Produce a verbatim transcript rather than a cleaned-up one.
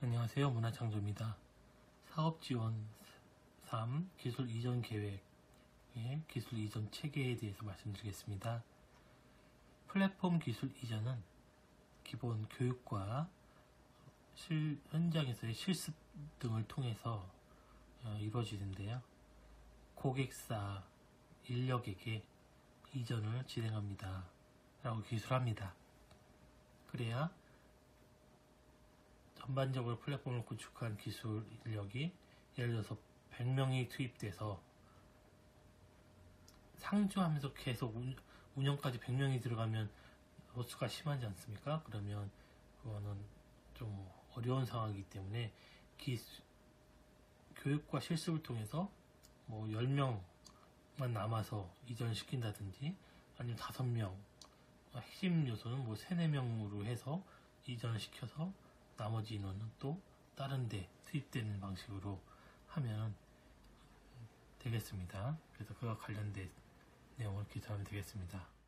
안녕하세요. 문화창조입니다. 사업지원 삼 기술 이전 계획의 기술 이전 체계에 대해서 말씀드리겠습니다. 플랫폼 기술 이전은 기본 교육과 실, 현장에서의 실습 등을 통해서 어, 이루어지는데요. 고객사, 인력에게 이전을 진행합니다. 라고 기술합니다. 그래야 전반적으로 플랫폼을 구축한 기술 인력이 예를 들어서 백 명이 투입돼서 상주하면서 계속 운영까지 백 명이 들어가면 로스가 심하지 않습니까? 그러면 그거는 좀 어려운 상황이기 때문에 기수, 교육과 실습을 통해서 뭐 열 명만 남아서 이전시킨다든지 아니면 다섯 명, 핵심 요소는 뭐 세네 명으로 해서 이전을 시켜서 나머지 인원은 또 다른 데 투입되는 방식으로 하면 되겠습니다. 그래서 그와 관련된 내용을 기술하면 되겠습니다.